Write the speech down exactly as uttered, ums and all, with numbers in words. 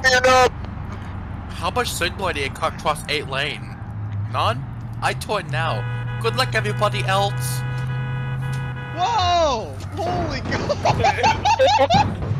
How much signal did it cut across eight lane? None? I tour now. Good luck, everybody else. Whoa! Holy God!